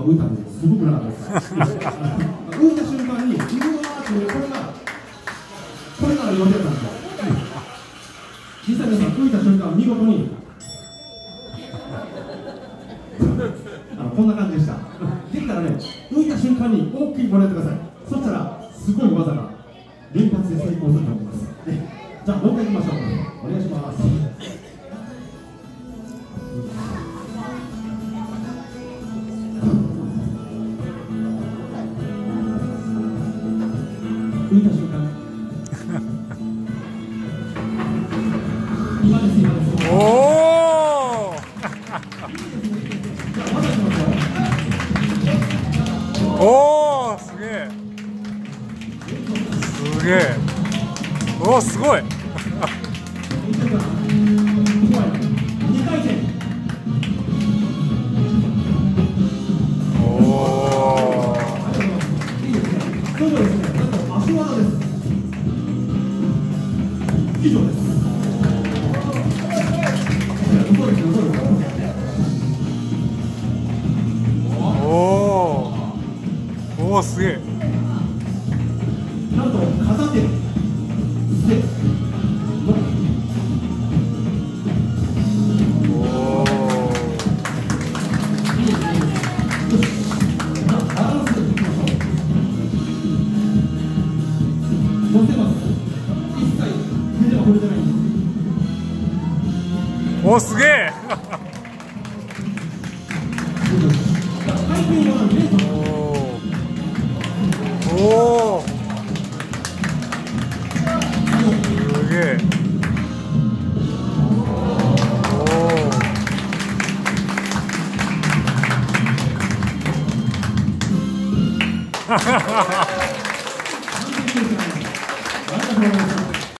が浮いたんですごくなかったです浮いた瞬間にうわーってこれから言われたんですよ実際皆さん浮いた瞬間見事にこんな感じでしたできたらね浮いた瞬間に大きいもらってくださいそしたらすごい技が連発で成功すると思いますじゃあもう一回いきましょうお願いします浮いた瞬間今です今ですおおおおすげえすげえおおすごい 2回転おおいいですねそうですねあと足技です以上ですおおすげえなんと片手でおおいいですねバランスでいきましょう乗せます一切手では触れてないんですおおすげえ回転はレートおおすげえおお